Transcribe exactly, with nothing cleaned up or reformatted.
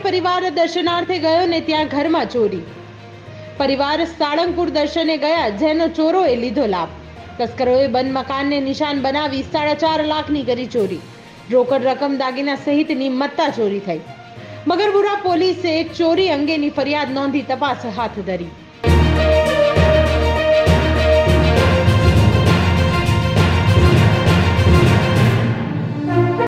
પરિવાર દર્શનાર્થે ગયો ને ત્યાં ઘરમાં ચોરી। પરિવાર સાળંગપુર દર્શને ગયા, જેનો ચોરોએ લીધો લાભ। તસ્કરોએ બંધ મકાનને નિશાન બનાવી સાડા ચાર લાખની કરી ચોરી। રોકડ રકમ, દાગીના સહિતની મત્તા ચોરી થઈ। મગરપુરા પોલીસે ચોરી અંગેની ફરિયાદ નોંધી તપાસ હાથ ધરી।